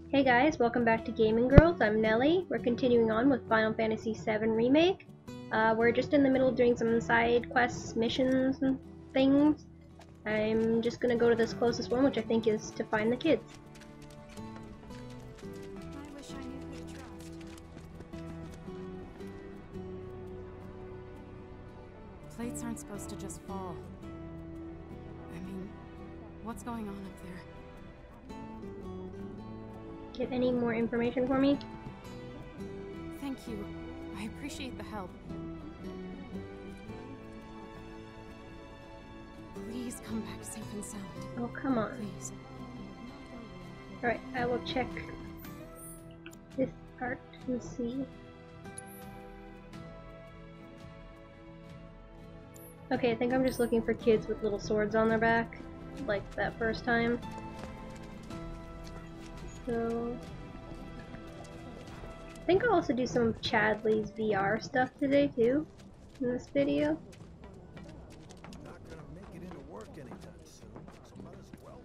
Hey guys, welcome back to Gaming Girls. I'm Nellie. We're continuing on with Final Fantasy VII Remake. We're just in the middle of doing some side quests, missions, and things. I'm just gonna go to this closest one, which I think is to find the kids. I wish I knew who to trust. Plates aren't supposed to just fall. I mean, what's going on up there? Get any more information for me? Thank you. I appreciate the help. Please come back safe and sound. Oh, come on. Please. Alright, I will check this part and see. Okay, I think I'm just looking for kids with little swords on their back, like that first time. So, I think I'll also do some of Chadley's VR stuff today too, in this video. Not gonna make it into work anytime soon, so might as well.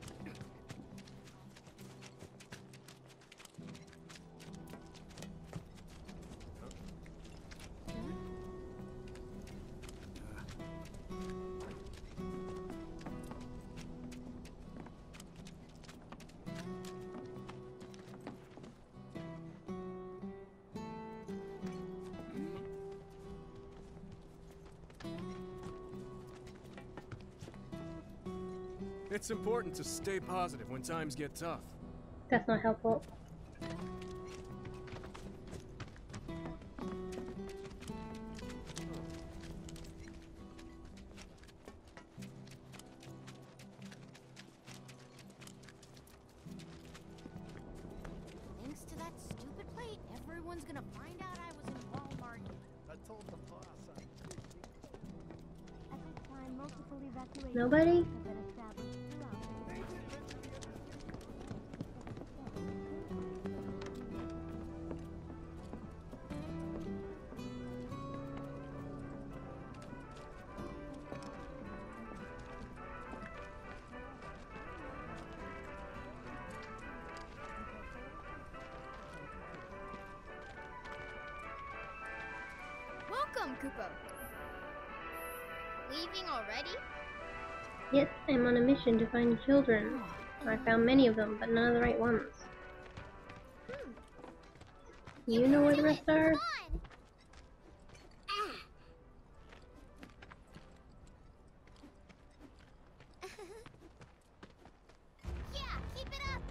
It's important to stay positive when times get tough. That's not helpful. Thanks to that stupid plate, everyone's gonna find out I was in Walmart. I told the boss I'd At this time, multiple evacuations Nobody? have been established throughout. Welcome, Koopa. Leaving already? Yes, I'm on a mission to find children. I found many of them, but none of the right ones. You know where the rest are? Come on. Yeah, keep it up.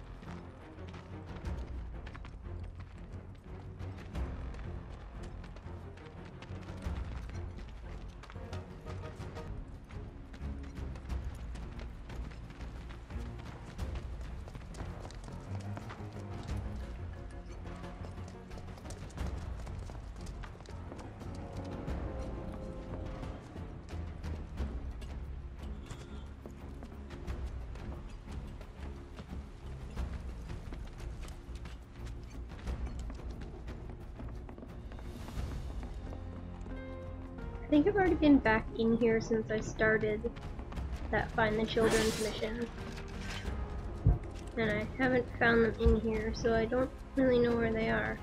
I think I've already been back in here since I started that Find the Children's mission. And I haven't found them in here, so I don't really know where they are.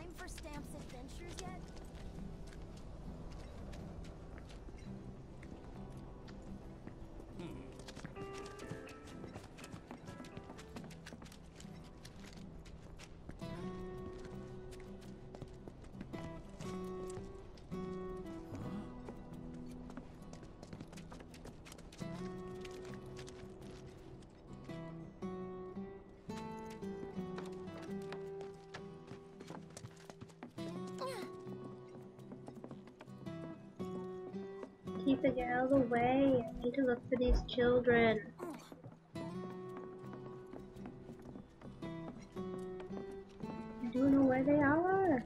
time for Stamp's adventures yet? Tifa, get out of the way. I need to look for these children. I don't know where they are.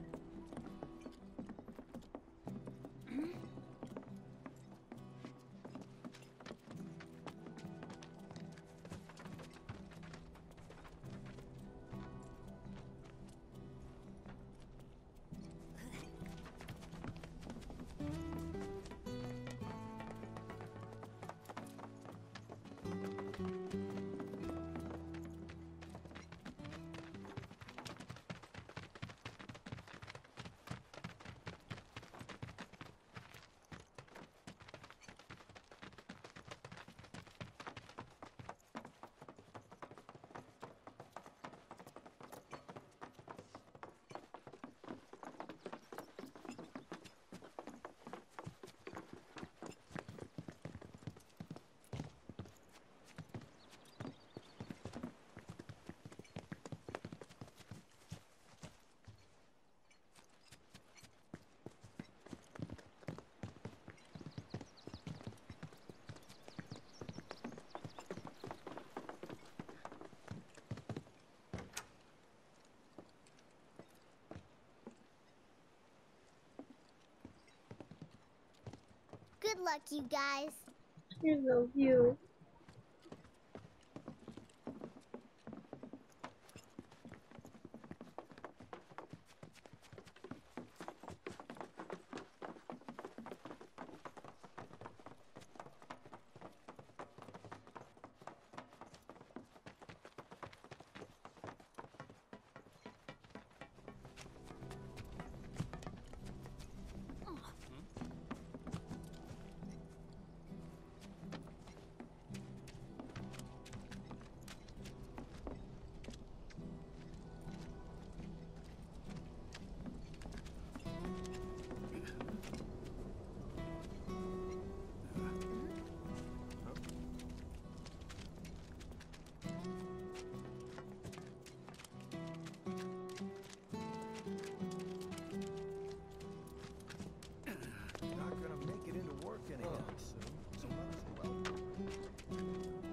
Good luck, you guys. You're so cute. Not gonna make it into work anytime soon, so might as well.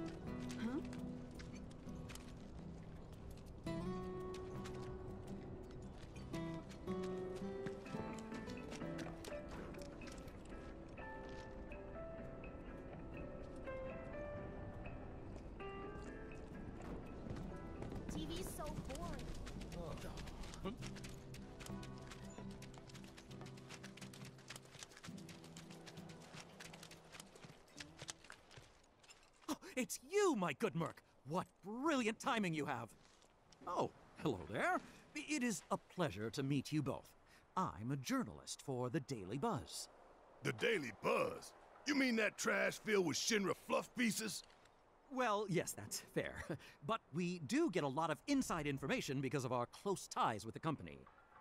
TV's so boring. Oh, it's you, my good Merc! What brilliant timing you have! Oh, hello there. It is a pleasure to meet you both. I'm a journalist for the Daily Buzz. The Daily Buzz? You mean that trash filled with Shinra fluff pieces? Well, yes, that's fair. But we do get a lot of inside information because of our close ties with the company.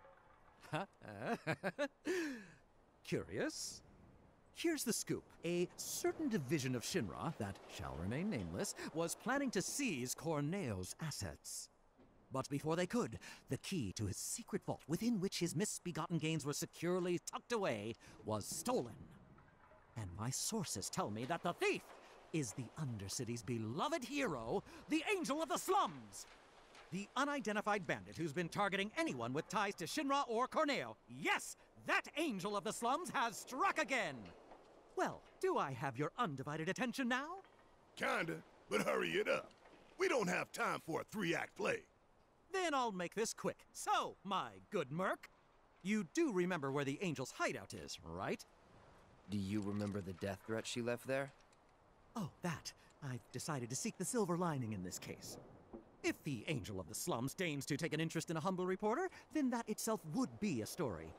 Curious? Here's the scoop. A certain division of Shinra, that shall remain nameless, was planning to seize Corneo's assets. But before they could, the key to his secret vault, within which his misbegotten gains were securely tucked away, was stolen. And my sources tell me that the thief is the Undercity's beloved hero, the Angel of the Slums! The unidentified bandit who's been targeting anyone with ties to Shinra or Corneo. Yes, that Angel of the Slums has struck again! Well, do I have your undivided attention now? Kinda, but hurry it up. We don't have time for a three-act play. Then I'll make this quick. So, my good Merc, you do remember where the Angel's hideout is, right? Do you remember the death threat she left there? Oh, that. I've decided to seek the silver lining in this case. If the angel of the slums deigns to take an interest in a humble reporter, then that itself would be a story.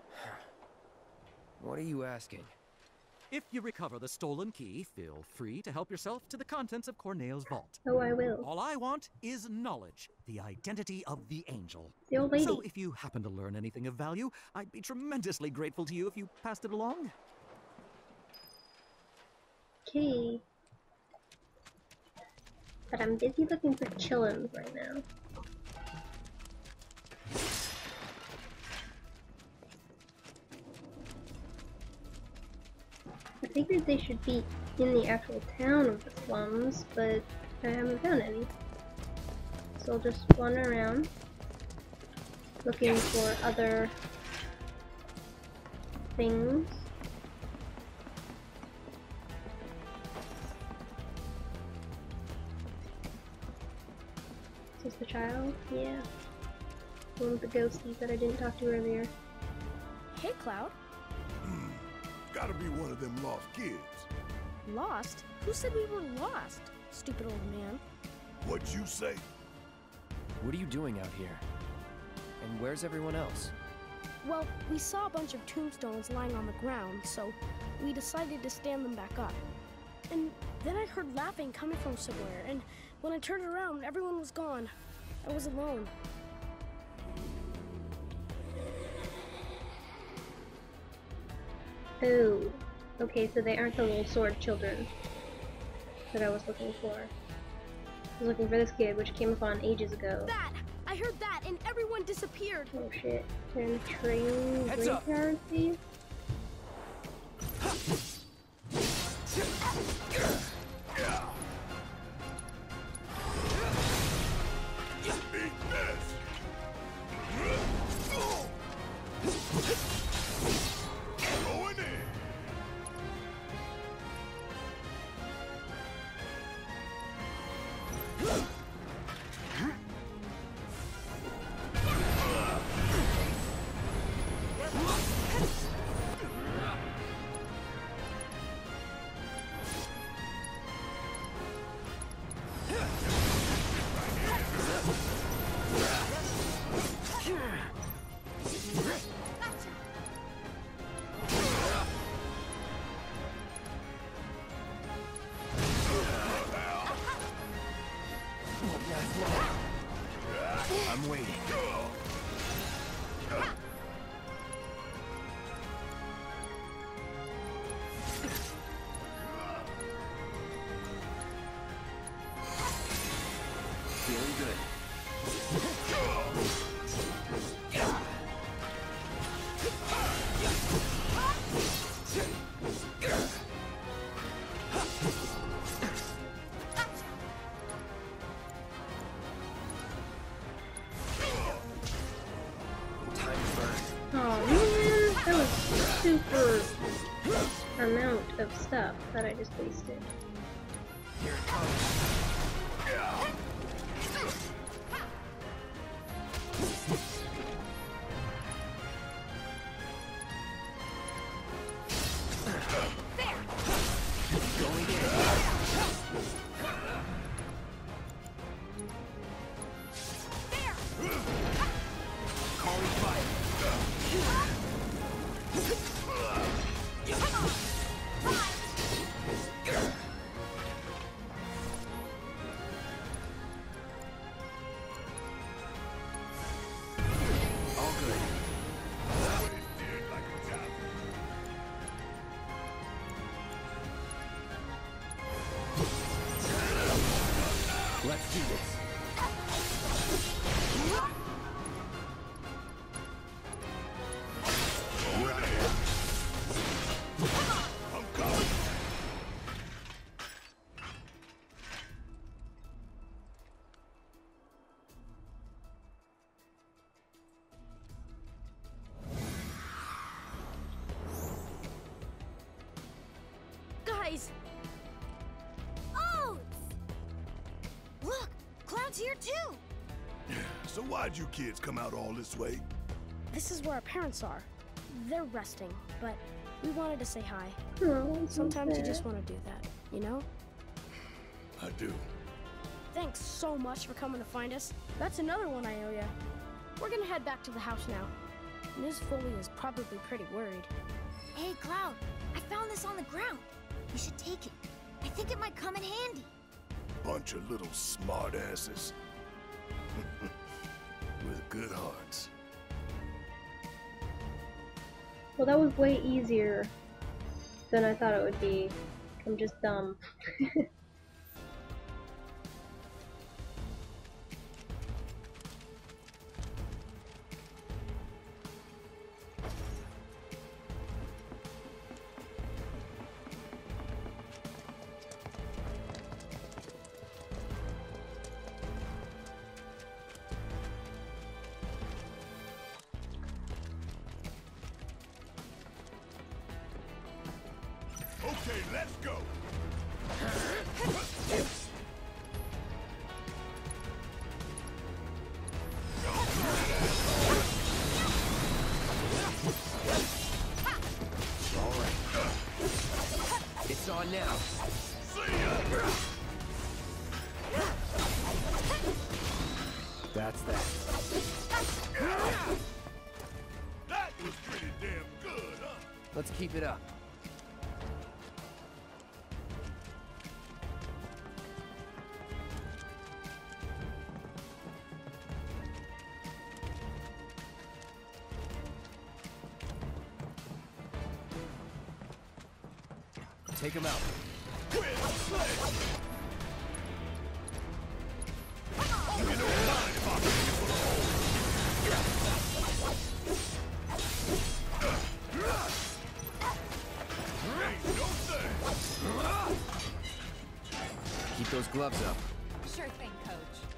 What are you asking? If you recover the stolen key, feel free to help yourself to the contents of Corneo's vault. Oh, I will. All I want is knowledge, the identity of the angel. The old lady. So if you happen to learn anything of value, I'd be tremendously grateful to you if you passed it along. Okay. But I'm busy looking for chillums right now. I figured they should be in the actual town of the slums, but I haven't found any. So I'll just wander around, looking for other things. Is this the child? Yeah. One of the ghosties that I didn't talk to earlier. Hey, Cloud. Gotta be one of them lost kids. Lost? Who said we were lost? Stupid old man. What'd you say? What are you doing out here? And where's everyone else? Well, we saw a bunch of tombstones lying on the ground, so we decided to stand them back up. And then I heard laughing coming from somewhere, and when I turned around, everyone was gone. I was alone. Oh, okay, so they aren't the little sword children that I was looking for. I was looking for this kid, which came upon ages ago. That! I heard that, and everyone disappeared. Oh shit. They're in a train Heads up. graveyard thief? Eat this! Going in! I'm waiting. Feeling good. Time to burn. Oh man, that was super amount of stuff that I just wasted. Here it comes. Going in. Calling fire. All good. Let's do this. I'm coming! Guys! Oh! Look! Cloud's here too! So why'd you kids come out all this way? This is where our parents are. They're resting, but we wanted to say hi. Oh, Sometimes you just want to do that, you know? I do. Thanks so much for coming to find us. That's another one I owe ya. We're gonna head back to the house now. Ms. Foley is probably pretty worried. Hey, Cloud, I found this on the ground. We should take it. I think it might come in handy. Bunch of little smartasses. With good hearts. Well, that was way easier than I thought it would be. I'm just dumb. Okay, let's go. All right. It's on now. See ya. That's that. That was pretty damn good, huh? Let's keep it up. Take him out. Quit sledge. You don't mind if I bring you full of holes. Ain't no thing. Keep those gloves up. Sure thing, Coach.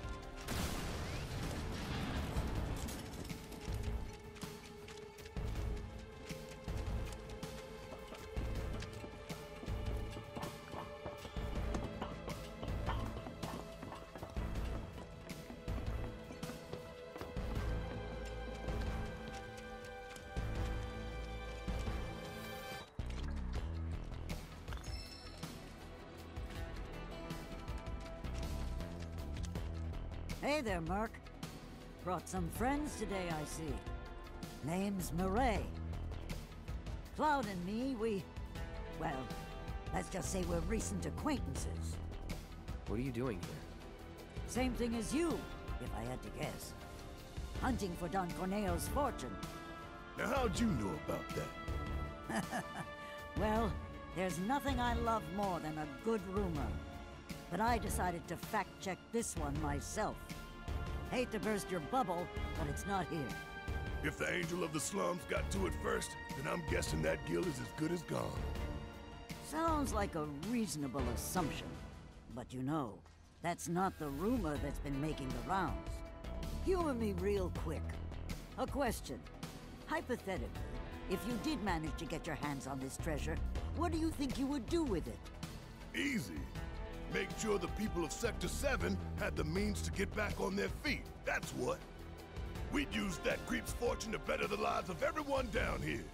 Hey there, Merc. Brought some friends today, I see. Name's Murray. Cloud and me, well, let's just say we're recent acquaintances. What are you doing here? Same thing as you, if I had to guess. Hunting for Don Corneo's fortune. Now how'd you know about that? Well, there's nothing I love more than a good rumor. But I decided to fact-check this one myself. Hate to burst your bubble, but it's not here. If the Angel of the Slums got to it first, then I'm guessing that guild is as good as gone. Sounds like a reasonable assumption. But you know, that's not the rumor that's been making the rounds. Humor me real quick. A question. Hypothetically, if you did manage to get your hands on this treasure, what do you think you would do with it? Easy. Make sure the people of Sector 7 had the means to get back on their feet. That's what. We'd use that creep's fortune to better the lives of everyone down here.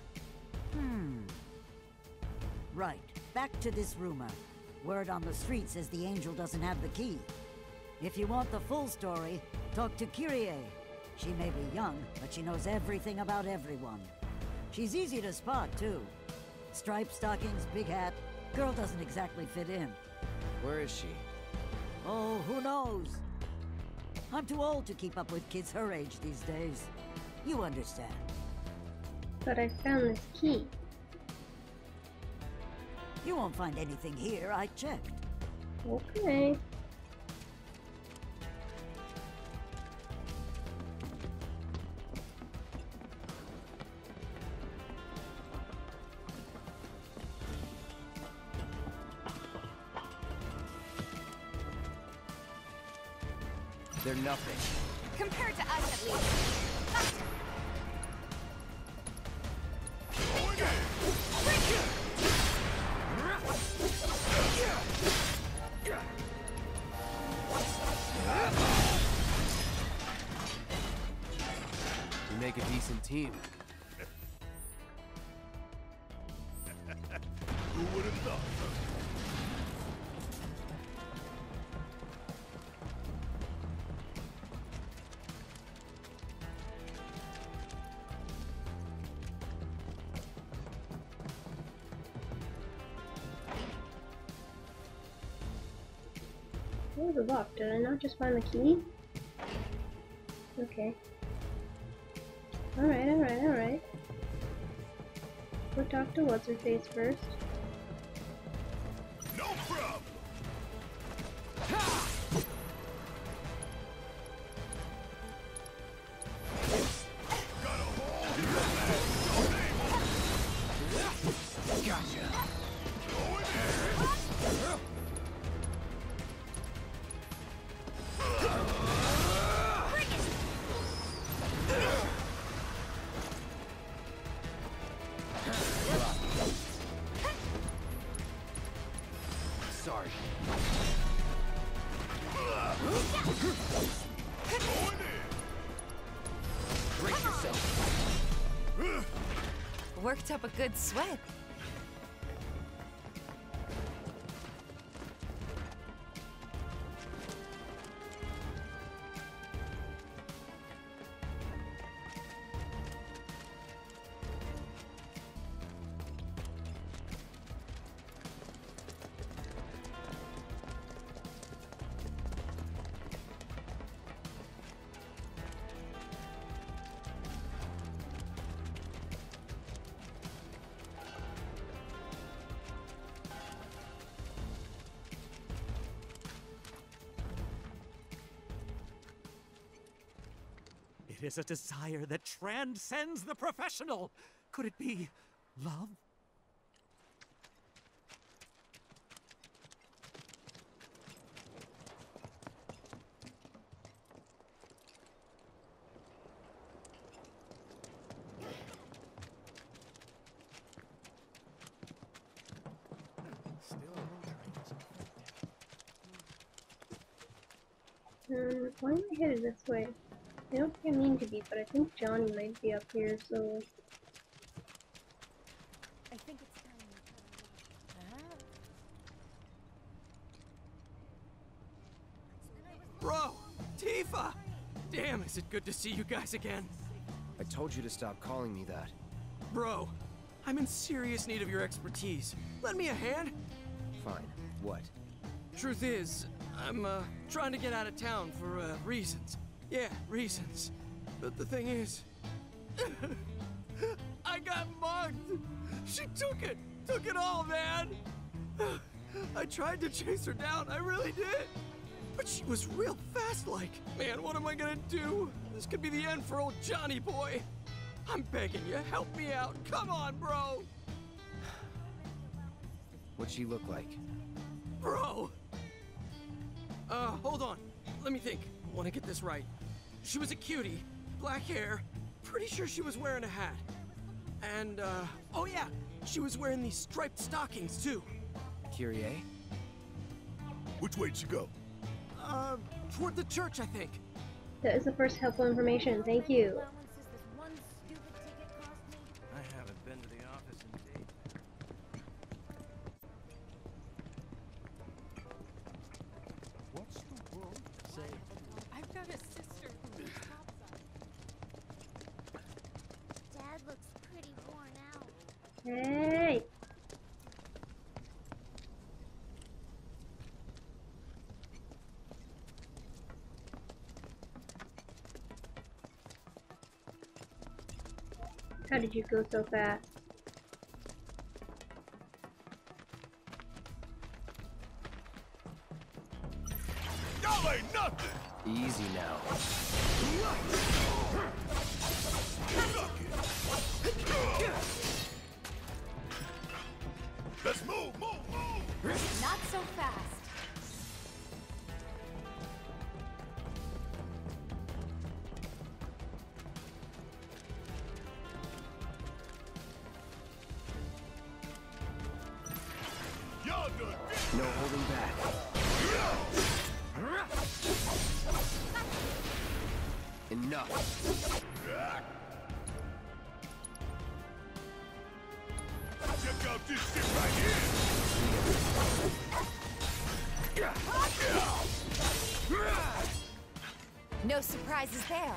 Right. Back to this rumor. Word on the street says the Angel doesn't have the key. If you want the full story, talk to Kyrie. She may be young, but she knows everything about everyone. She's easy to spot, too. Striped stockings, big hat. Girl doesn't exactly fit in. Where is she? Oh, who knows? I'm too old to keep up with kids her age these days. You understand. But I found this key. You won't find anything here, I checked. Okay. They're nothing. Compared to us, at least. We make a decent team. Who would have thought? was it locked? Did I not just find the key? Okay. Alright, alright, alright. We'll talk to what's-her-face first. No problem. Gotcha. Sorry. Brace yourself. Worked up a good sweat. It is a desire that transcends the professional. Could it be love? Why am I headed this way? I don't think I mean to be, but I think Johnny might be up here, so... I think it's time we Bro! Tifa! Damn, is it good to see you guys again. I told you to stop calling me that. Bro, I'm in serious need of your expertise. Lend me a hand? Fine. What? Truth is, I'm, trying to get out of town for, reasons. Yeah, reasons. But the thing is... I got mugged! She took it! Took it all, man! I tried to chase her down, I really did! But she was real fast-like. Man, what am I gonna do? This could be the end for old Johnny boy. I'm begging you, help me out. Come on, bro! What'd she look like? Bro! Hold on. Let me think. I want to get this right. She was a cutie. Black hair. Pretty sure she was wearing a hat. And, oh yeah! She was wearing these striped stockings, too. Kyrie? Which way'd she go? Toward the church, I think. That is the first helpful information, thank you. allowances this one stupid ticket cost me? I haven't been to the office in days. What's the world say? I've got a sister who Dad looks pretty worn out. Hey! How did you go so fast? Y'all ain't nothing! Easy now. Let's move, move, move! Not so fast. Y'all done No holding back. Enough. Check out this shit right here! No surprises there.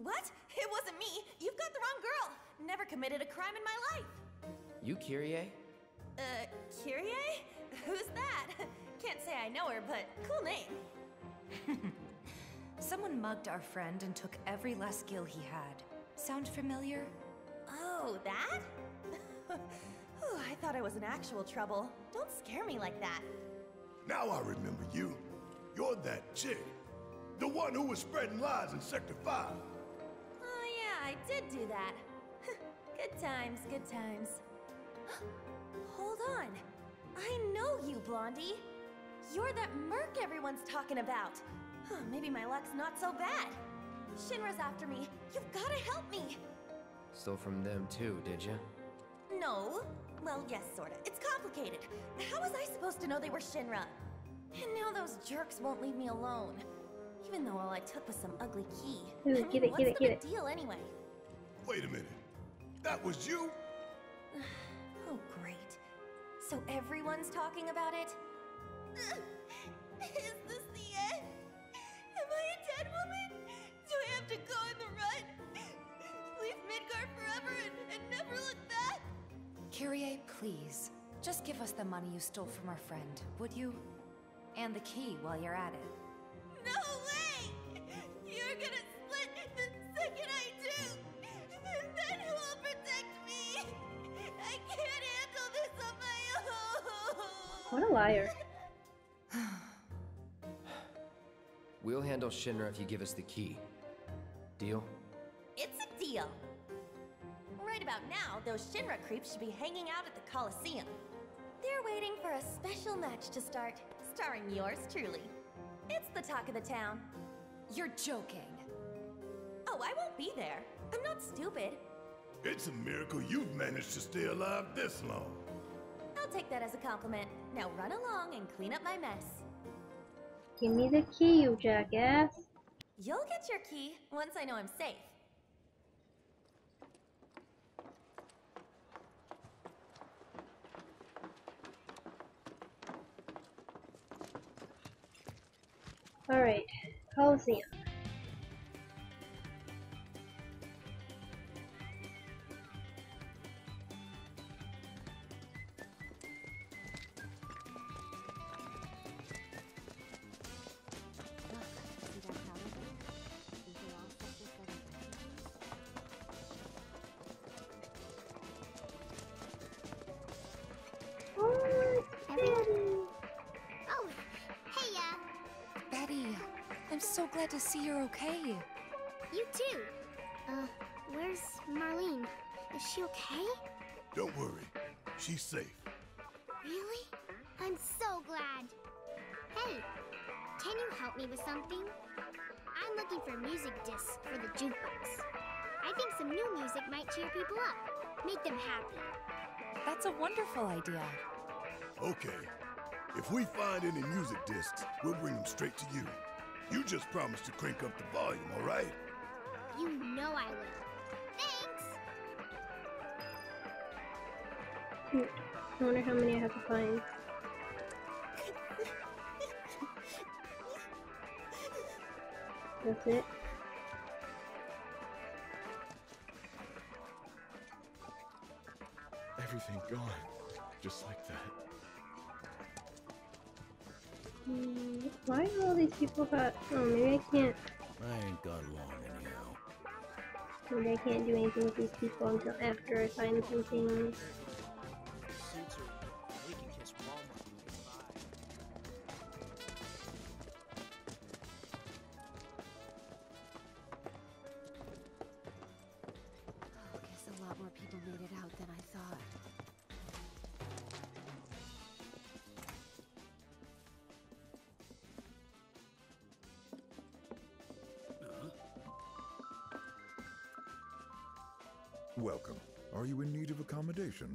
What? It wasn't me. You've got the wrong girl. Never committed a crime in my life. You Kyrie? Kyrie? Who's that? Can't say I know her, but cool name. Someone mugged our friend and took every last skill he had. Sound familiar? Oh, that? Ooh, I thought I was in actual trouble. Don't scare me like that. Now I remember you. You're that chick. The one who was spreading lies in Sector 5. Oh yeah, I did do that. Good times, good times. Hold on. I know you, Blondie. You're that merc everyone's talking about. Maybe my luck's not so bad. Shinra's after me. You've gotta help me. Stole from them too, did you? No. Well, yes, sorta. It's complicated. How was I supposed to know they were Shinra? And now those jerks won't leave me alone. Even though all I took was some ugly key. Ooh, give it, what's give it, the give big it. deal anyway? Wait a minute. That was you? Oh, great. So everyone's talking about it? Is this the end? Am I a dead woman? Do I have to go on the run? Leave Midgar forever and never look back? Kyrie, please. Just give us the money you stole from our friend, would you? And the key while you're at it. No way! You're gonna split the second I do! Then who will protect me? I can't handle this on my own! What a liar. We'll handle Shinra if you give us the key. Deal? It's a deal! Right about now, those Shinra creeps should be hanging out at the Coliseum. They're waiting for a special match to start, starring yours truly. It's the talk of the town. You're joking. Oh, I won't be there. I'm not stupid. It's a miracle you've managed to stay alive this long. I'll take that as a compliment. Now run along and clean up my mess. Give me the key, you jackass. You'll get your key once I know I'm safe. Alright, Coliseum. Oh, hey, Betty, I'm so glad to see you're okay. you too. Where's Marlene? Is she okay? Don't worry. She's safe. Really? I'm so glad. Hey, can you help me with something? I'm looking for music discs for the jukebox. I think some new music might cheer people up, make them happy. That's a wonderful idea. Okay. If we find any music discs, we'll bring them straight to you. You just promise to crank up the volume, all right? You know I will. Thanks! I wonder how many I have to find. That's it. Everything gone. Just like that. Why do all these people got... Oh, maybe I can't... I ain't got long anyhow. Maybe I can't do anything with these people until after I find some things. Suits are making his Walmart nearby. Oh, guess a lot more people made it out than I thought. Welcome. Are you in need of accommodations?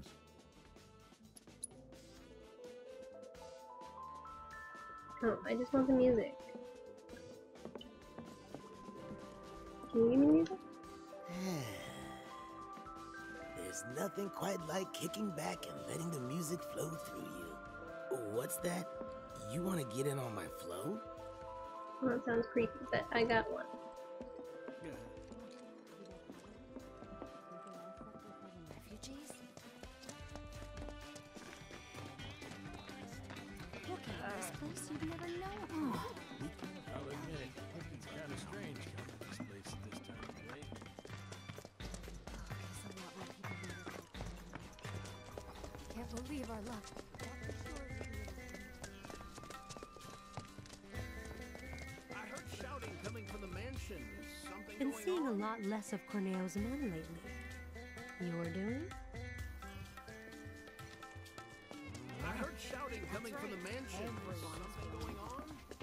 Oh, I just want the music. Can you give me music? There's nothing quite like kicking back and letting the music flow through you. What's that? You want to get in on my flow? Well, that sounds creepy, but I got one. believe our luck. I heard shouting coming from the mansion. Is something Been going seeing on? a lot less of Corneo's men lately. You're doing? I heard shouting coming from the mansion. Is something going on?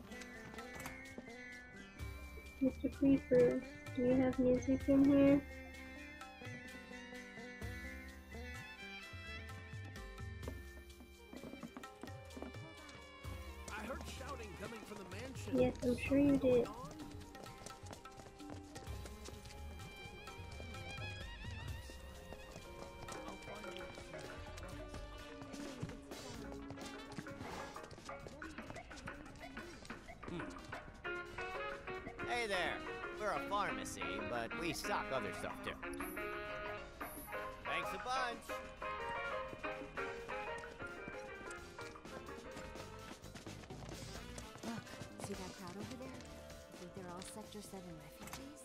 Mr. Creeper, do you have music in here? I heard shouting coming from the mansion. Yes, I'm sure you did. Hey there. We're a pharmacy, but we stock other stuff too. Thanks a bunch. Look, see that crowd over there? I think they're all Sector 7 refugees.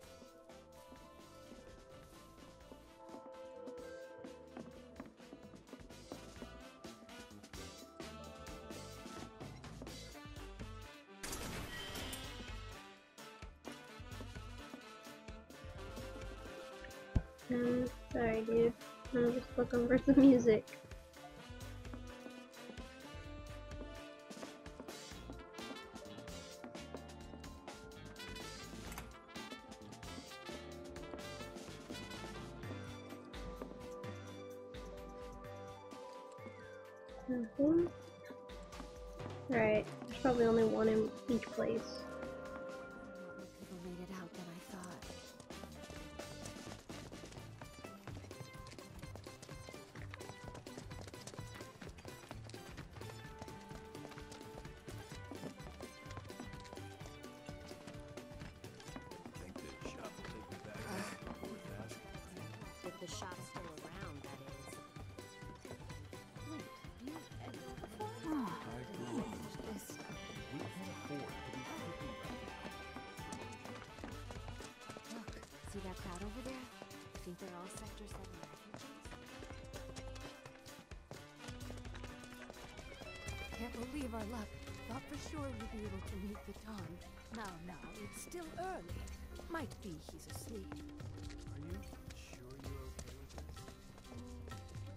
Sorry dude. I'm just looking for some music. Nothing. Alright, there's probably only one in each place. More people made it out than I thought. Think the shop will take me back before that? If the shop's still around, that is. Wait, you ever before? I grew up in this town. We can't afford to be freaking Look, see that crowd over there? I think they're all Sector 7 refugees. Can't believe our luck. Thought for sure we'd be able to meet the Tom. Now, it's still early. Might be he's asleep. Are you sure you're okay with this?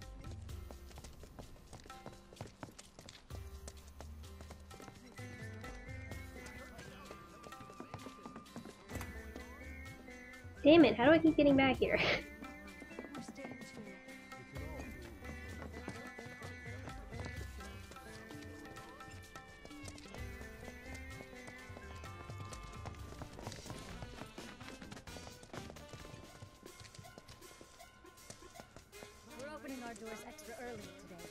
Damn it, how do I keep getting back here? We're opening our doors extra early today.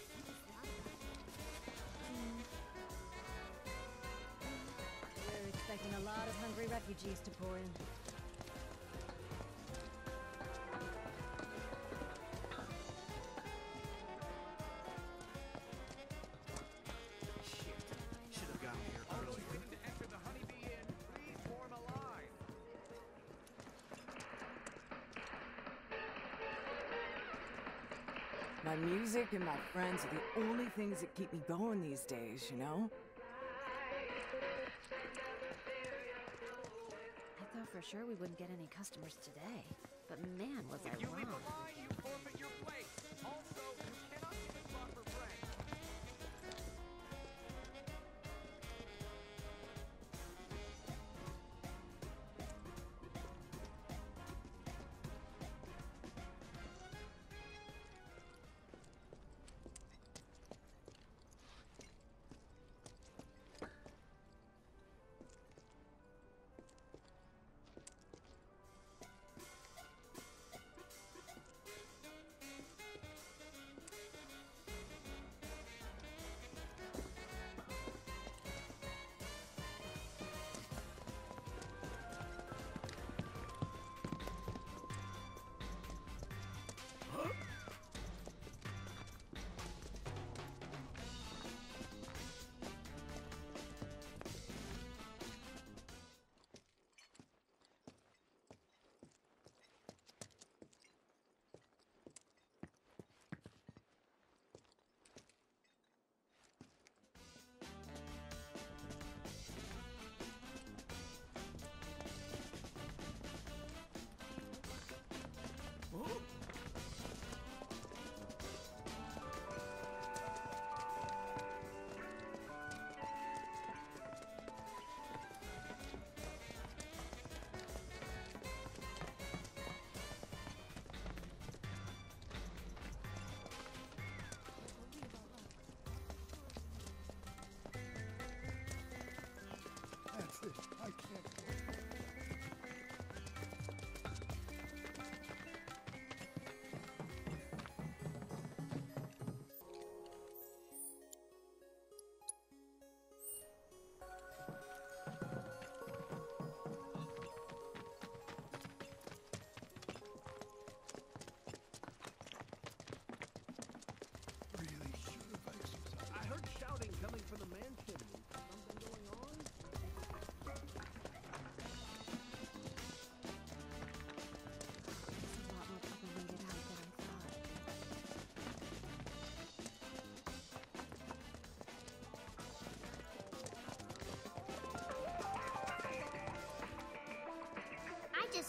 We're expecting a lot of hungry refugees to pour in. Should have gotten here earlier. To enter the Honeybee Inn, please form a line. My music and my friends are the only things that keep me going these days, you know? I thought for sure we wouldn't get any customers today. But man, was I If you leave wrong. a line, you forfeit your place. Also, you cannot leave a spot for friends.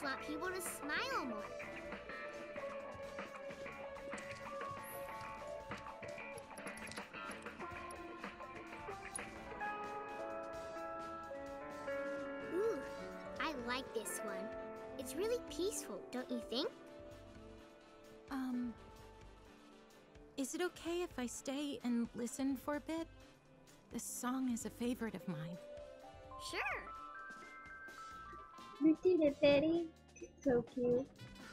just want people to smile more. Ooh, I like this one. It's really peaceful, don't you think? Is it okay if I stay and listen for a bit? This song is a favorite of mine. Sure. You did it, Betty. So cute.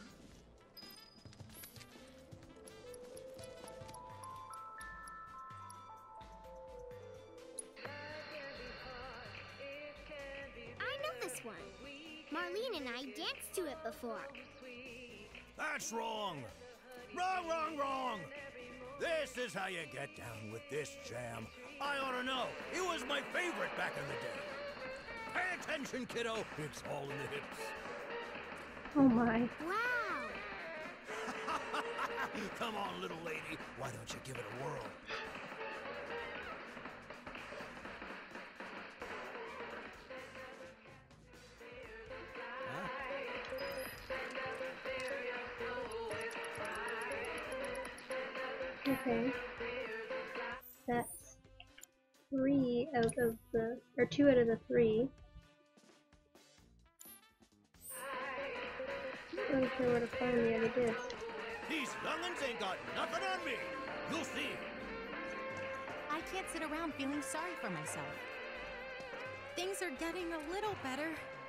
I know this one. Marlene and I danced to it before. That's wrong. Wrong, wrong, wrong. This is how you get down with this jam. I ought to know. It was my favorite back in the day. Pay attention, kiddo. It's all in the hips. Oh my. Wow. Come on, little lady. Why don't you give it a whirl? Okay. That's 3 out of the, or 2 out of the 3. I'm not really sure where to find the other disc. These young'uns ain't got nothing on me. You'll see. I can't sit around feeling sorry for myself. Things are getting a little better.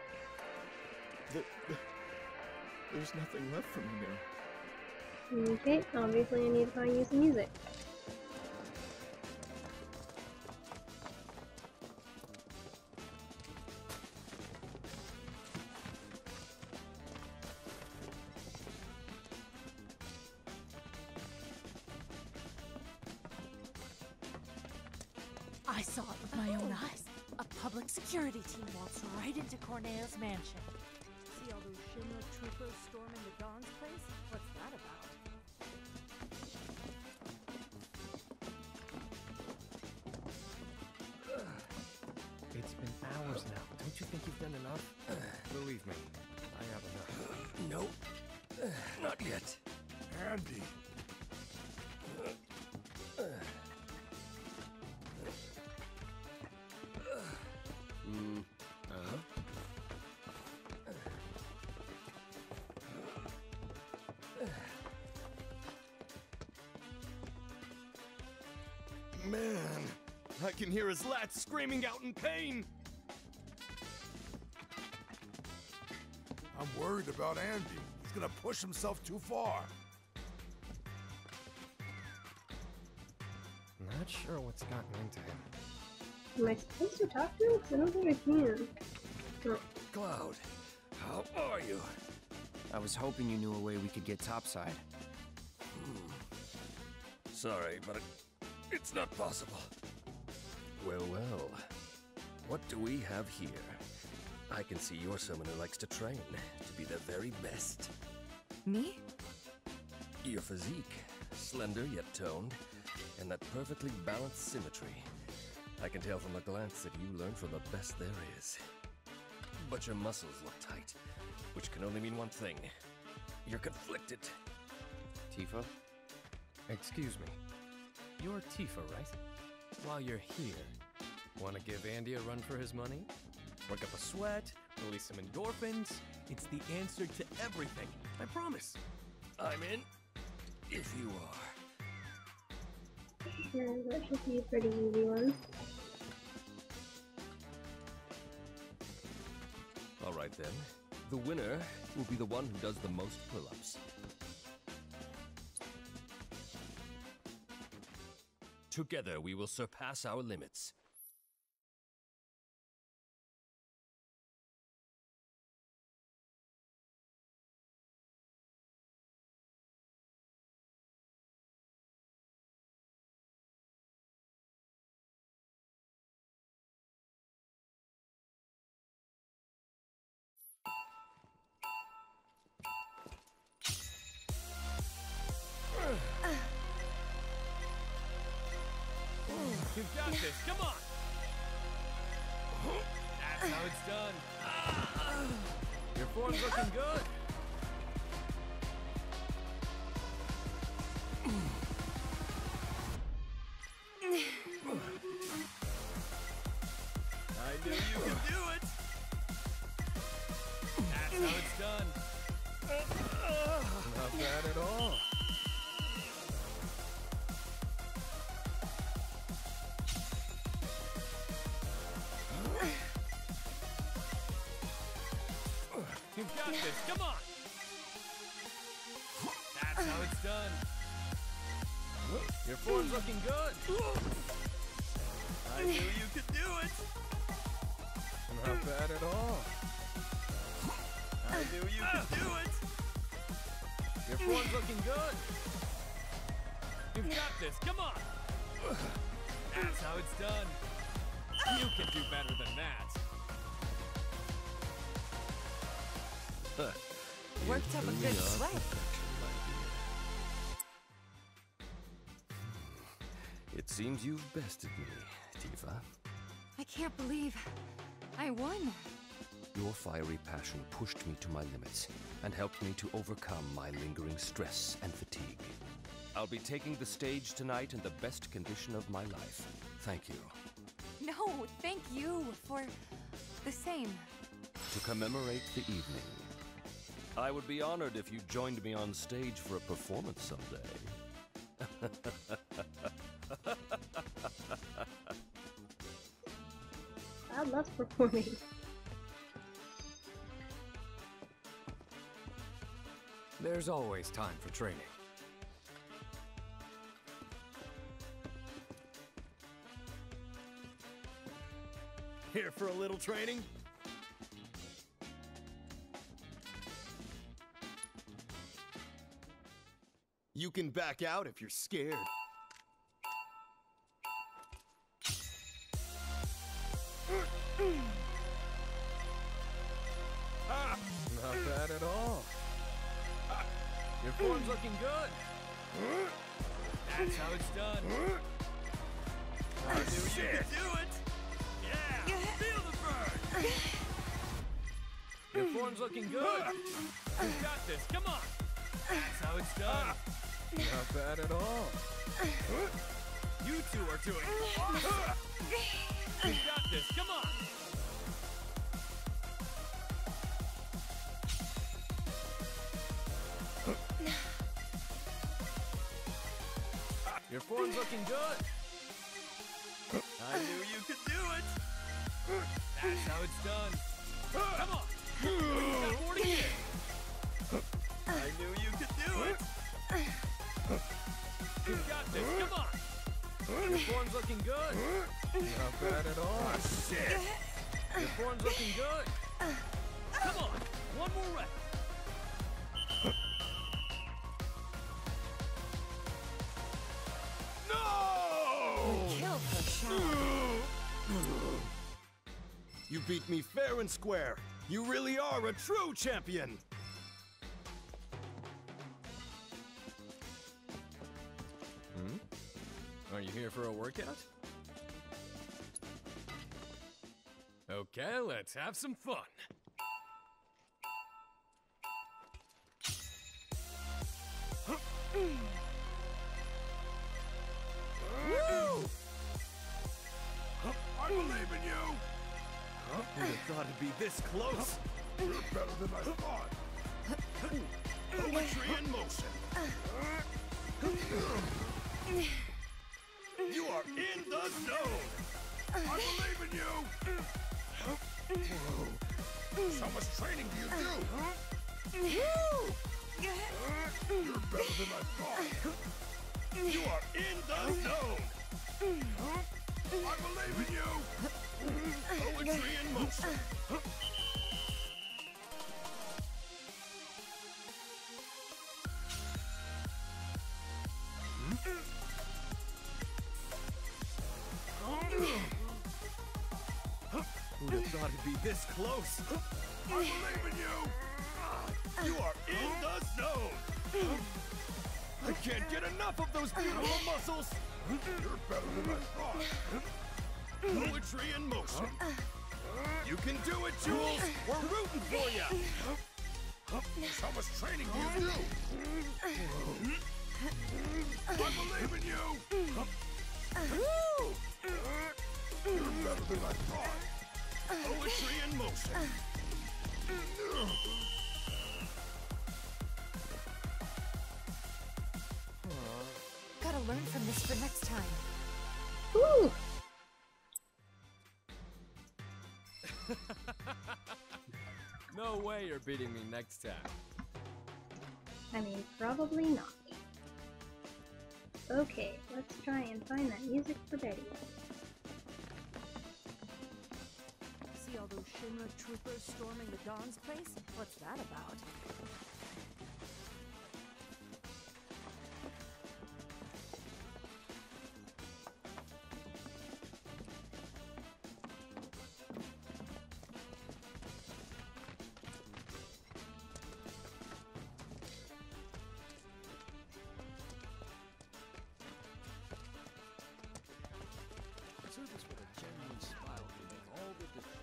There's nothing left for me now. Okay, obviously I need to find you some music. I saw it with my own eyes. A public security team waltzed right into Corneo's mansion. See all those Shinra troopers storming the Dawn's place? What's that about? It's been hours now. Don't you think you've done enough? Believe me, I have enough. Nope. Not yet. Andy. Man, I can hear his lats screaming out in pain. I'm worried about Andy. He's gonna push himself too far. Not sure what's gotten into him. Am I supposed to talk to him? 'Cause I don't think I can. Oh. Cloud, how are you? I was hoping you knew a way we could get topside. Sorry, but it's not possible. Well, well. What do we have here? I can see you're someone who likes to train, to be the very best. Me? Your physique, slender yet toned, and that perfectly balanced symmetry. I can tell from a glance that you learn from the best there is. But your muscles look tight, which can only mean one thing. You're conflicted. Tifa? Excuse me. You're Tifa, right? While you're here, want to give Andy a run for his money? Work up a sweat, release some endorphins. It's the answer to everything, I promise. I'm in, if you are. Yeah, that should be a pretty easy one. All right then. The winner will be the one who does the most pull-ups. Together we will surpass our limits. You've got this, come on! That's how it's done. Your form's looking good. I knew you could do it! That's how it's done. Not bad at all. You've got this, come on! That's how it's done. Your form's looking good. I knew you could do it! Not bad at all. I knew you could do it! Your form's looking good. You've got this, come on! That's how it's done. You can do better than that. Worked up a good sweat. It seems you've bested me, Tifa. I can't believe I won. Your fiery passion pushed me to my limits and helped me to overcome my lingering stress and fatigue. I'll be taking the stage tonight in the best condition of my life. Thank you. No, thank you for the same. To commemorate the evening, I would be honored if you joined me on stage for a performance someday. I love performing. There's always time for training. Here for a little training? You can back out if you're scared. Not bad at all. Your form's looking good. That's how it's done. I knew you could do it! Yeah! Feel the burn! Your form's looking good. You've got this, come on! That's how it's done. Not bad at all. You two are doing awesome! You've got this, come on! Your form's looking good. I knew you could do it! That's how it's done. Come on! You've got more to give. I knew you could do it! You've got this, come on! Your form's looking good. Not bad at all. Shit! Your form's looking good. Come on, one more rep. No! Kill for sure. You beat me fair and square. You really are a true champion. Are you here for a workout? Okay, let's have some fun. Woo! I believe in you! Who'd have thought it'd be this close? You're better than I thought. Poetry in motion. You are in the zone! I believe in you! Whoa. So much training do you do? You're better than I thought. You are in the zone! I believe in you! Poetry in motion. Who'd have thought it'd be this close? I believe in you! You are in the zone! I can't get enough of those beautiful muscles! You're better than I thought. Poetry in motion. You can do it, Jules! We're rooting for you! How much training do you do? I believe in you! You're better than I thought. Poetry in motion. Gotta learn from this for next time. Woo! No way you're beating me next time. I mean, probably not. Okay, let's try and find that music for Betty. See all those Shinra troopers storming the Dawn's place? What's that about? Service with a genuine smile can make all the difference.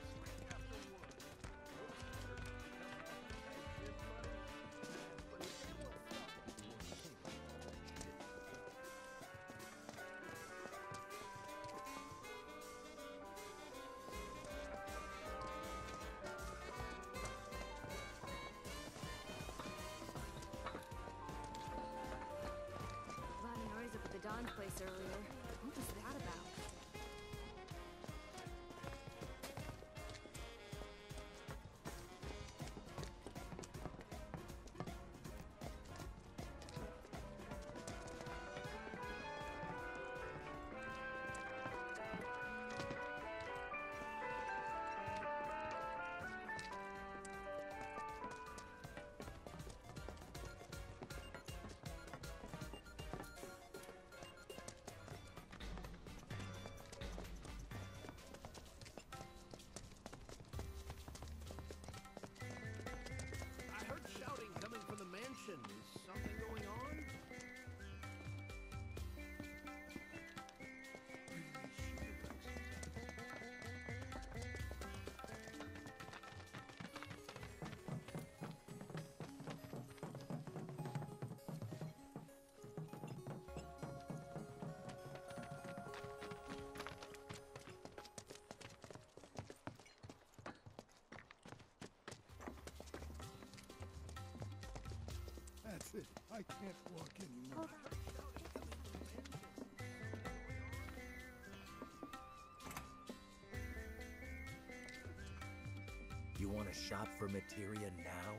A lot of noise up at the Dawn's place earlier. What was that about? I heard shouting coming from the mansion. Is something going on? That's it. I can't walk anymore. You want to shop for materia now?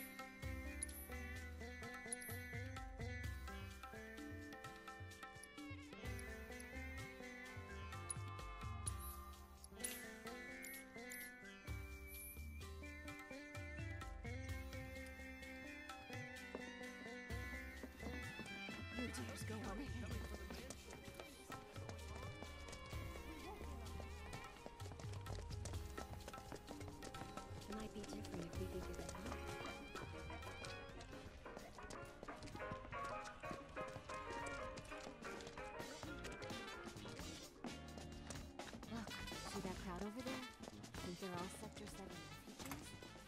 You dears go on ahead. It might be different if we figure it out. Look, see that crowd over there? Think they're all Sector 7 refugees?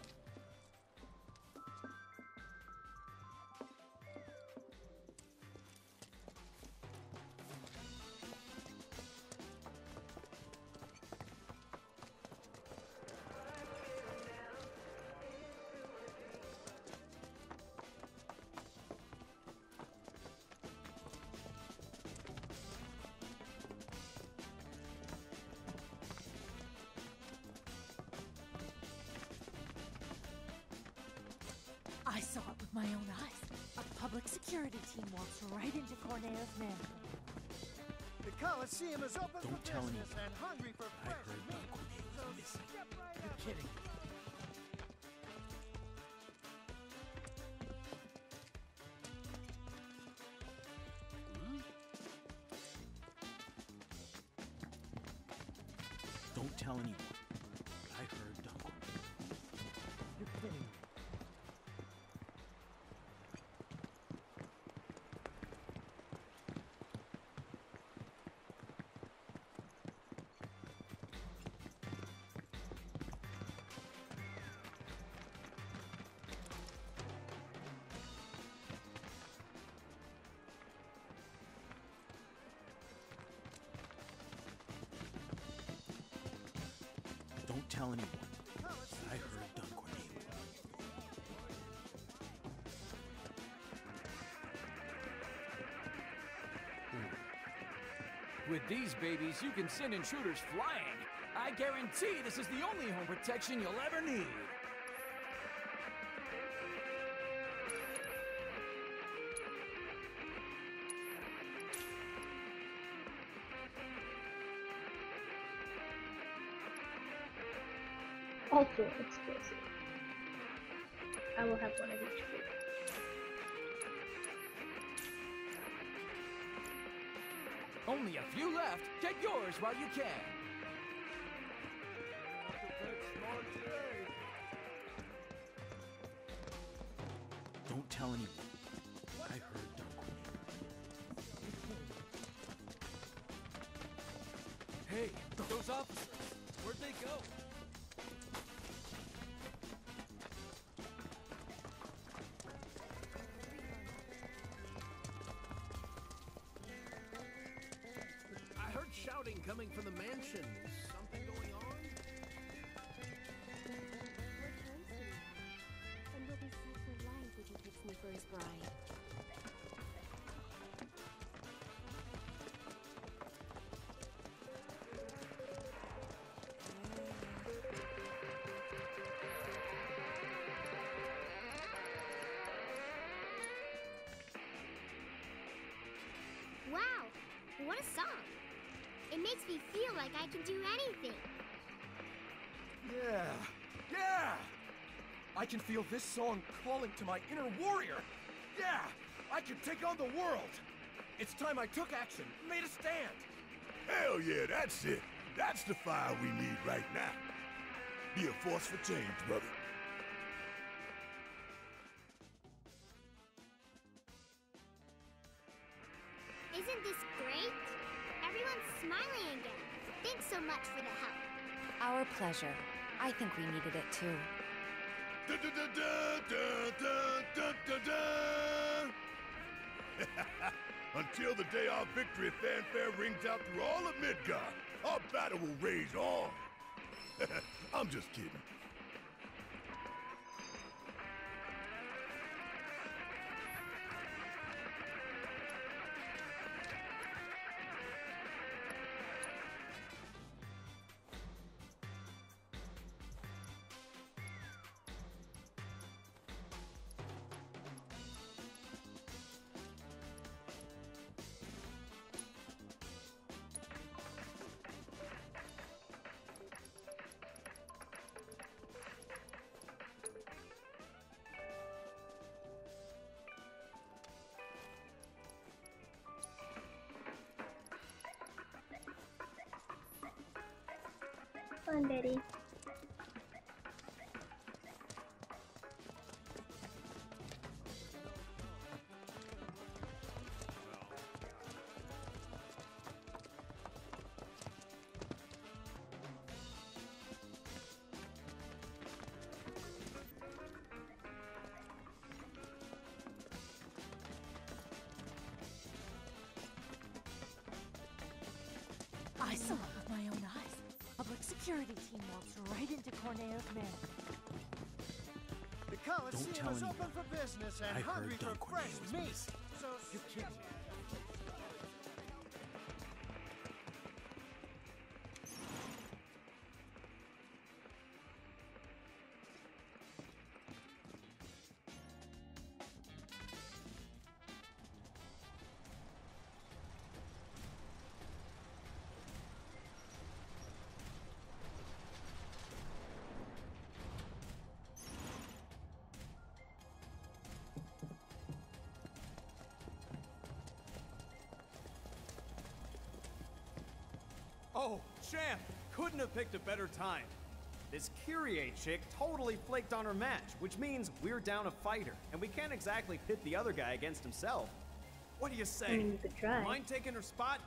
I saw it with my own eyes. A public security team walks right into Corneo's mansion. The Coliseum is open Don't for tell business anyone. and hungry for I fresh heard meat. Don Corneo was missing. Step right You're up. kidding. Don't tell anyone. I heard Don Corneo. You're kidding me. Don't tell anyone. I heard Don Cornelius. With these babies, you can send intruders flying. I guarantee this is the only home protection you'll ever need. Ultra explosive. I will have one of each group. Only a few left. Get yours while you can. Don't tell anyone. I heard Don Cornelius. Hey, those officers, where'd they go? I heard shouting coming from the mansion. Is something going on? And we'll be set for life if he picks me for his bride. Wow, what a song. It makes me feel like I can do anything. Yeah! Yeah! I can feel this song calling to my inner warrior. Yeah! I can take on the world. It's time I took action, made a stand. Hell yeah, that's it. That's the fire we need right now. Be a force for change, brother. Isn't this great? Everyone's smiling again. Thanks so much for the help. Our pleasure. I think we needed it too. Da da da da da da da da da. Until the day our victory fanfare rings out through all of Midgard, our battle will rage on. I'm just kidding. Fun, Daddy. I saw it with my own eyes. Public security team walks right into Corneo's mansion. The Coliseum tell is anyone. open for business and I heard hungry Don for fresh Cornelius meat. So You kidding? Oh, champ! Couldn't have picked a better time. This Kyrie chick totally flaked on her match, which means we're down a fighter, and we can't exactly pit the other guy against himself. What do you say? I mean, you could try. Mind taking her spot?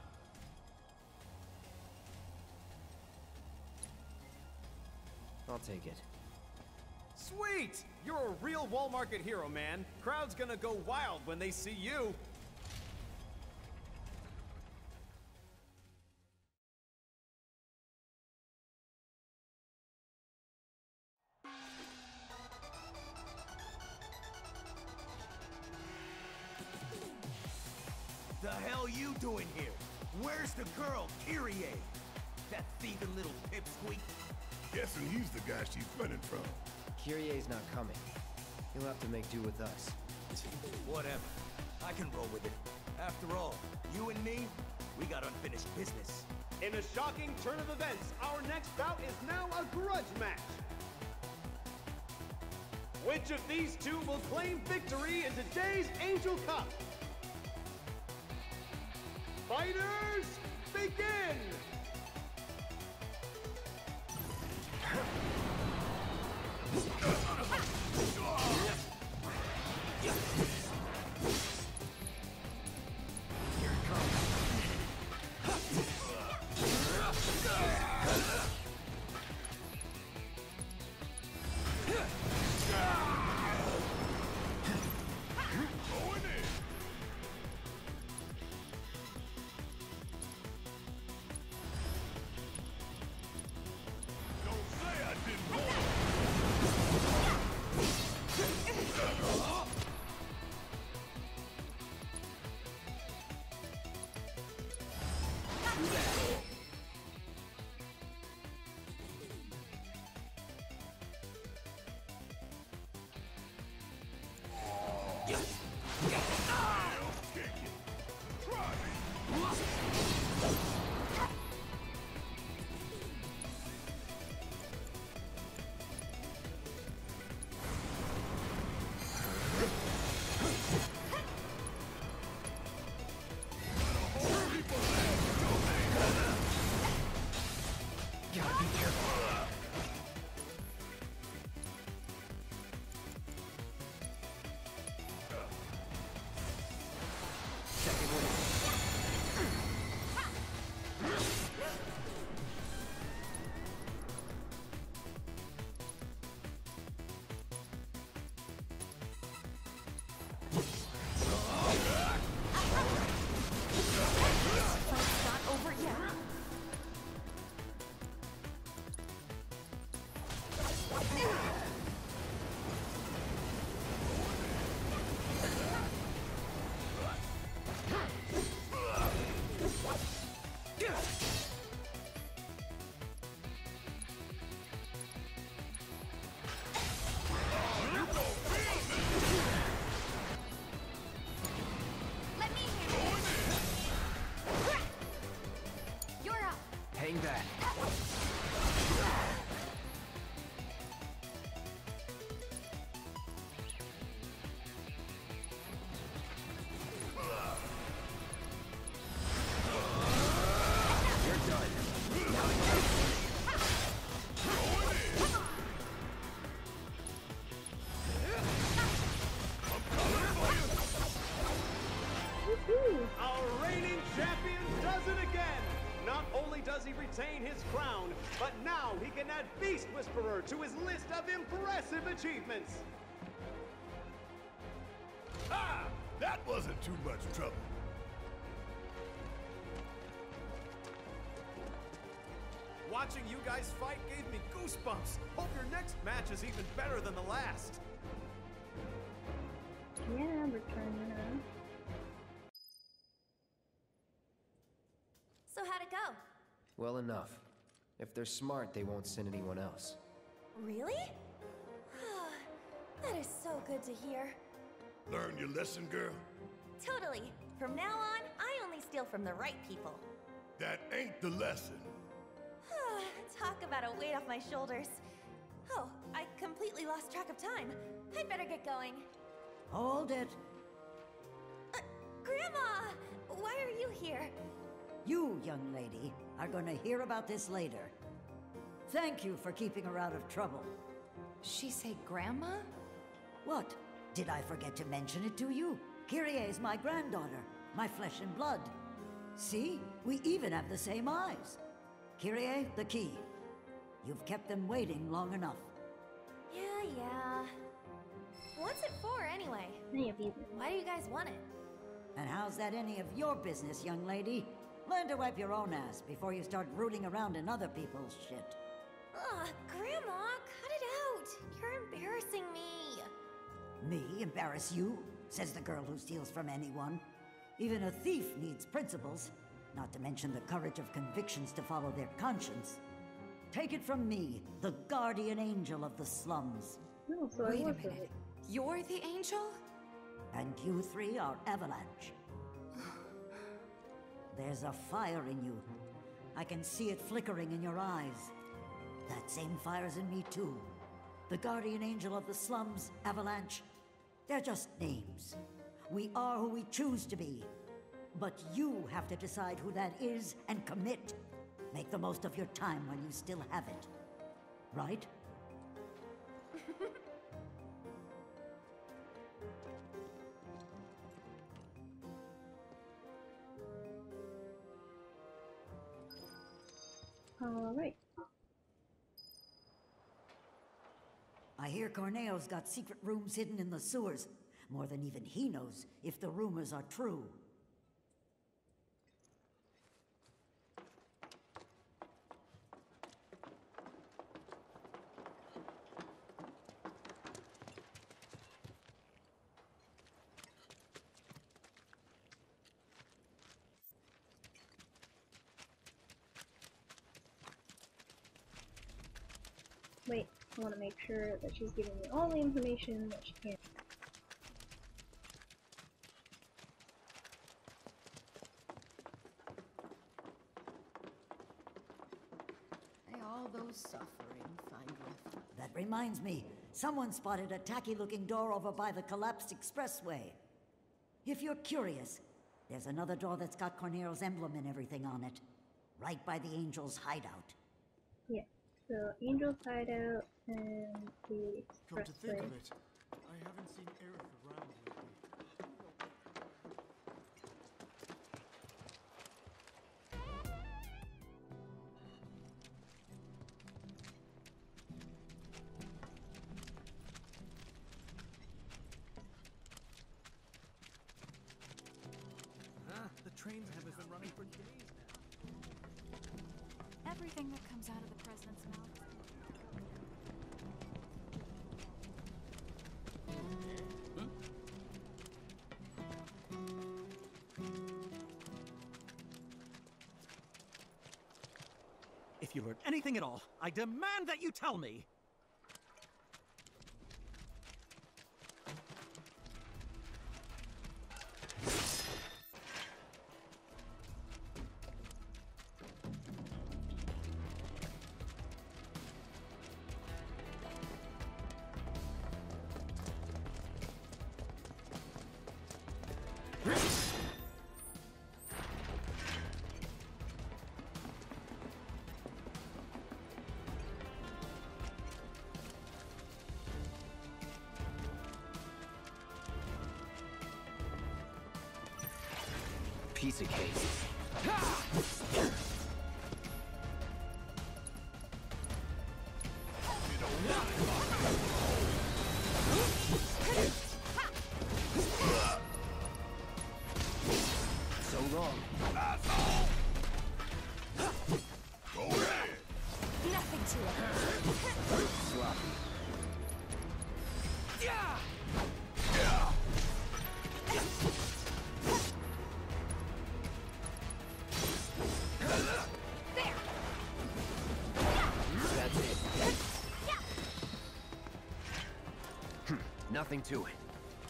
I'll take it. Sweet! You're a real Wall Market hero, man. Crowd's gonna go wild when they see you. The hell you doing here? Where's the girl, Kyrie? That thieving little pipsqueak? Guessing he's the guy she's running from. Kyrie's not coming. He'll have to make do with us. Whatever. I can roll with it. After all, you and me, we got unfinished business. In a shocking turn of events, our next bout is now a grudge match. Which of these two will claim victory in today's Angel Cup? Fighters, begin! Hang back. Our reigning champion does it again! Not only does he retain his crown, but now he can add Beast Whisperer to his list of impressive achievements! Ah! That wasn't too much trouble. Watching you guys fight gave me goosebumps. Hope your next match is even better than the last. Yeah, return her. So how'd it go? Well enough. If they're smart, they won't send anyone else. Really? That is so good to hear. Learn your lesson, girl? Totally. From now on, I only steal from the right people. That ain't the lesson. Talk about a weight off my shoulders. Oh, I completely lost track of time. I'd better get going. Hold it. Grandma! Why are you here? You, young lady, are going to hear about this later. Thank you for keeping her out of trouble. She say Grandma? What? Did I forget to mention it to you? Kyrie is my granddaughter, my flesh and blood. See? We even have the same eyes. Kyrie, the key. You've kept them waiting long enough. Yeah. What's it for, anyway? Why do you guys want it? And how's that any of your business, young lady? Learn to wipe your own ass before you start rooting around in other people's shit. Ugh, Grandma, cut it out! You're embarrassing me! Me embarrass you? Says the girl who steals from anyone. Even a thief needs principles, not to mention the courage of convictions to follow their conscience. Take it from me, the guardian angel of the slums. No, so Wait a minute. You're the angel? And you three are Avalanche. There's a fire in you. I can see it flickering in your eyes. That same fire's in me too. The guardian angel of the slums, Avalanche. They're just names. We are who we choose to be. But you have to decide who that is and commit. Make the most of your time while you still have it. Right? Alright. I hear Corneo's got secret rooms hidden in the sewers. More than even he knows, if the rumors are true. Wait, I want to make sure that she's giving me all the information that she can. May all those suffering find refuge. That reminds me, someone spotted a tacky-looking door over by the collapsed expressway. If you're curious, there's another door that's got Corneo's emblem and everything on it. Right by the Angel's hideout. Yeah, so Angel's hideout and the Come to think expressway. of it, I haven't seen Aerith around lately. The trains haven't been running for days now. Everything that comes out of the president's mouth. If you learn anything at all, I demand that you tell me! Piece of cake. So long. Go ahead. Nothing to it. Sloppy. That's it. Nothing to it.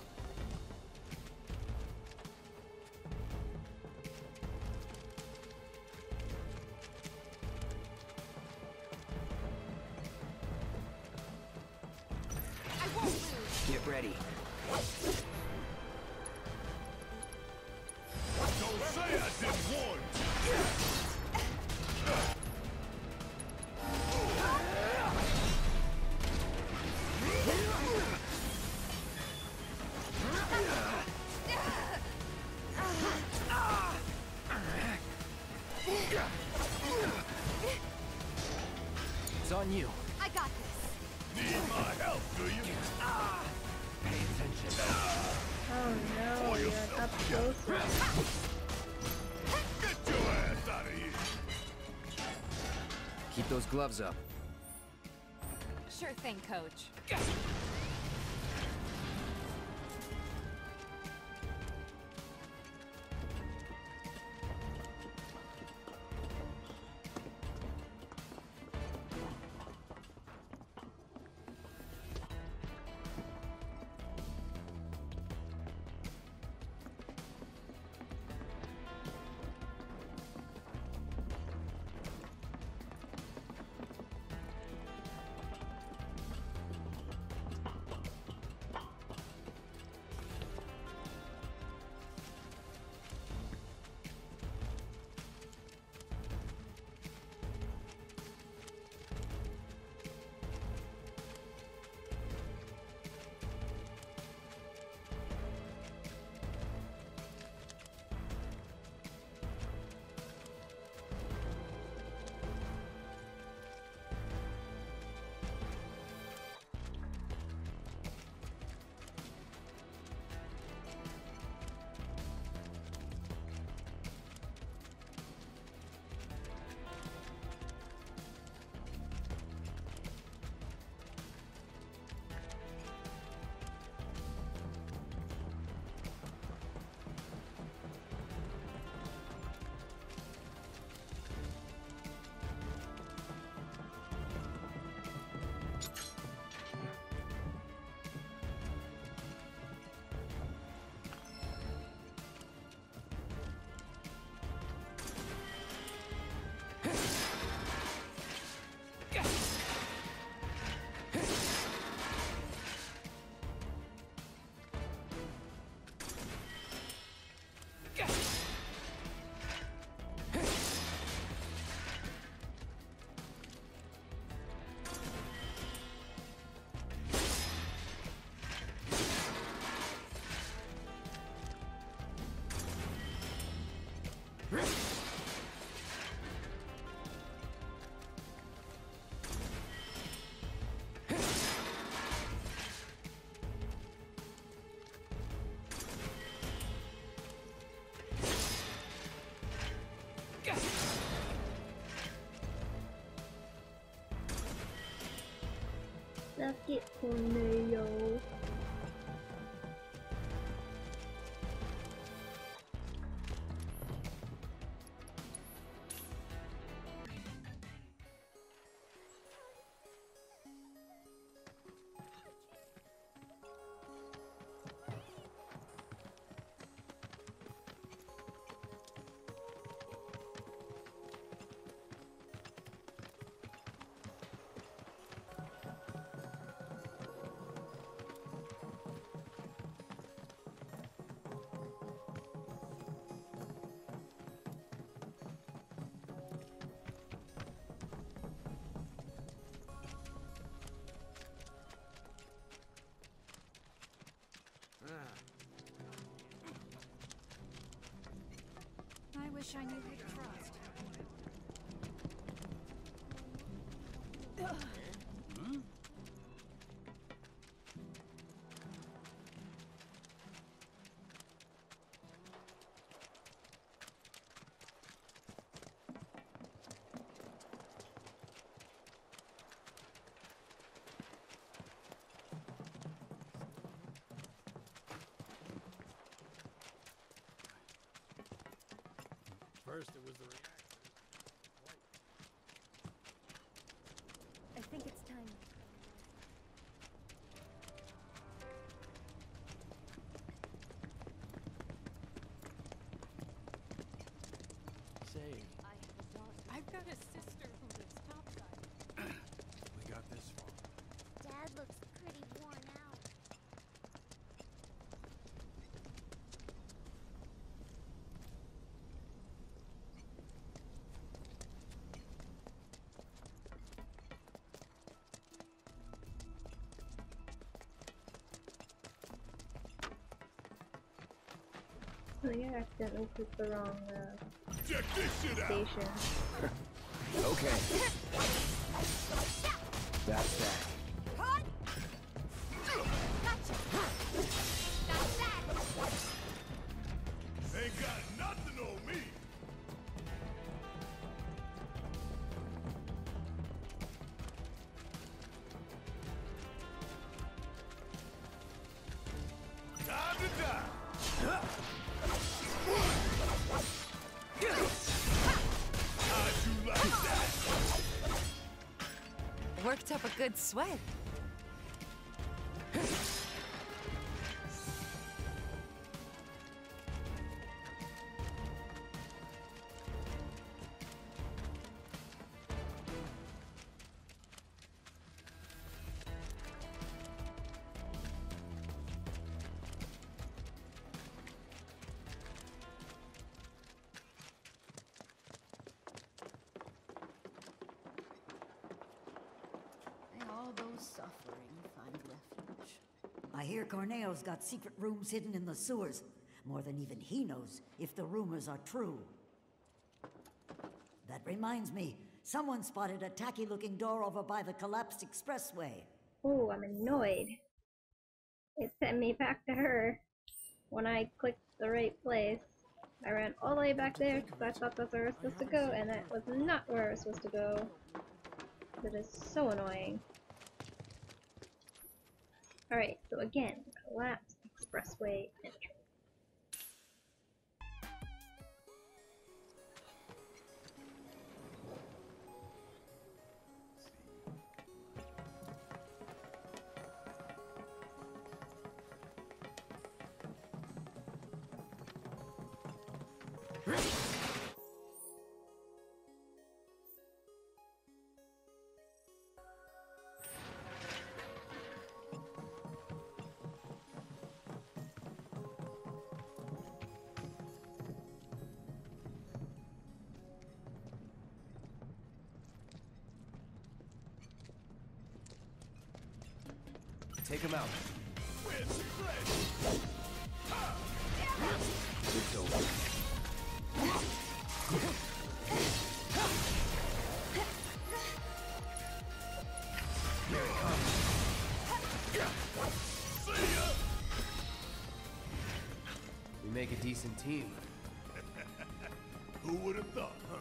Get ready. Don't say I didn't warn It's on you. I got this. Need my help, do you? Pay attention. Oh no, you're an up close. Get your ass out of here. Keep those gloves up. Sure thing, Coach. Suck it, tornado. I wish I knew who to trust. First, it was the reaction. I think it's time. Say, I have a daughter. I've got a sister who lives topside. we got this far. Dad looks pretty worn out. I think I accidentally clicked the wrong Check this shit out. station. Okay. That's that. Ain't got nothing on me. Time to die. How'd you like that? Worked up a good sweat. All those suffering find refuge. I hear Corneo's got secret rooms hidden in the sewers. More than even he knows, if the rumors are true. That reminds me, someone spotted a tacky-looking door over by the collapsed expressway. Oh, I'm annoyed. It sent me back to her when I clicked the right place. I ran all the way back there because I thought that's where I was supposed to go, and that was not where I was supposed to go. That is so annoying. Alright, so again, collapsed expressway entrance. Take him out. It's over. Here it comes. See ya. We make a decent team. Who would have thought, huh?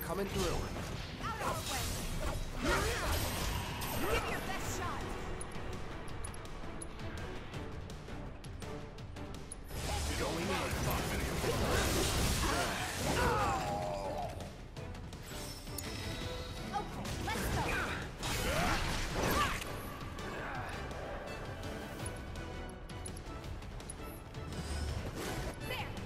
Coming through. Out of the way! Give your best shot! Going in. Okay, let's go! There!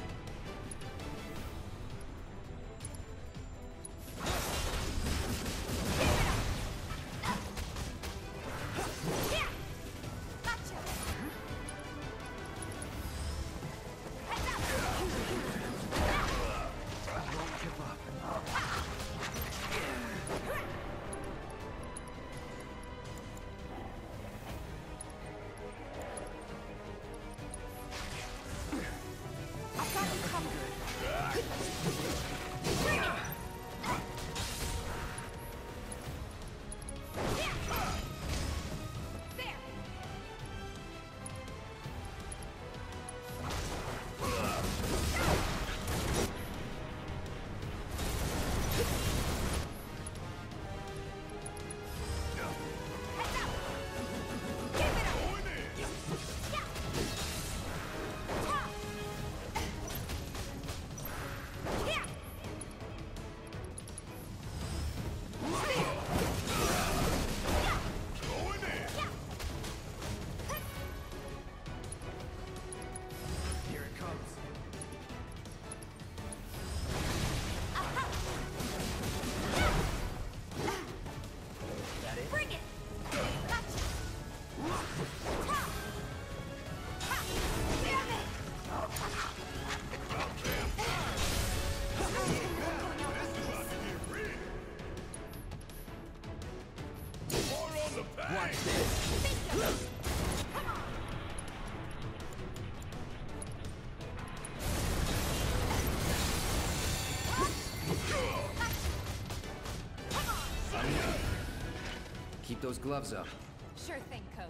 Keep those gloves up. Sure thing, Coach.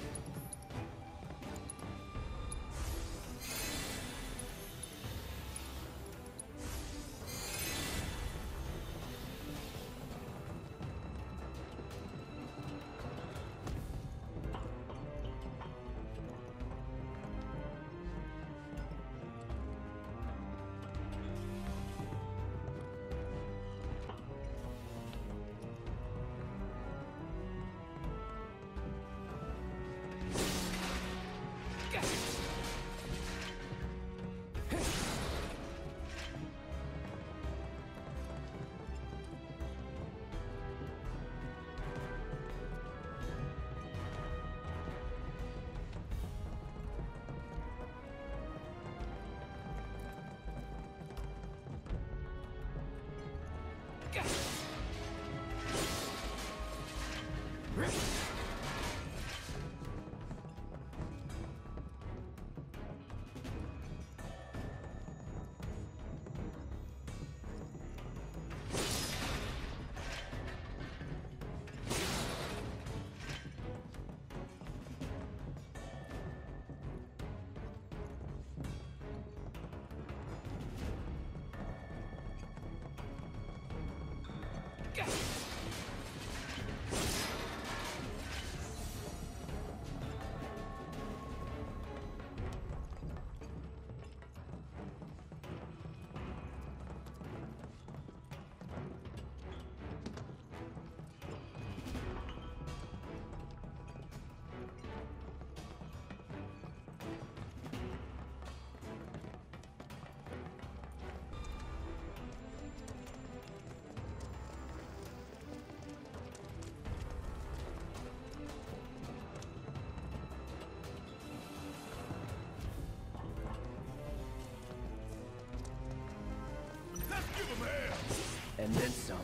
And then some.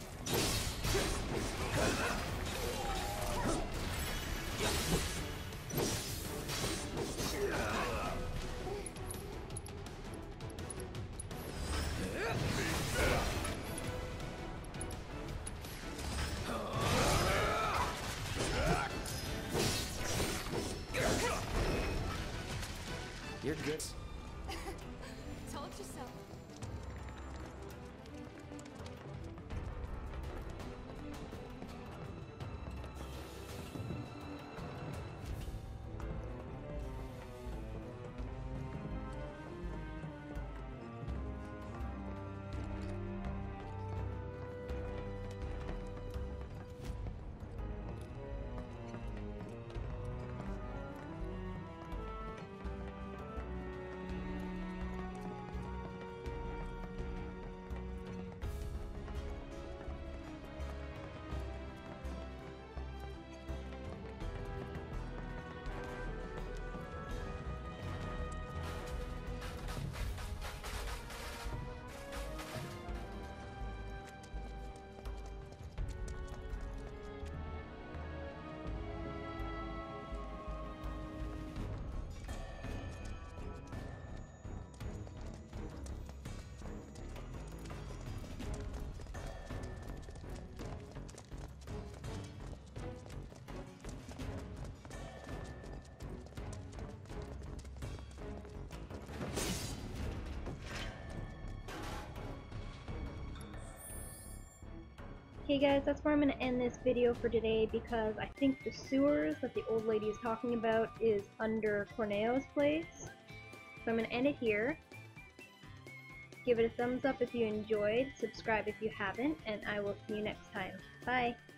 You're good. Told you so. Okay guys, that's where I'm going to end this video for today because I think the sewers that the old lady is talking about is under Corneo's place. So I'm going to end it here. Give it a thumbs up if you enjoyed, subscribe if you haven't, and I will see you next time. Bye!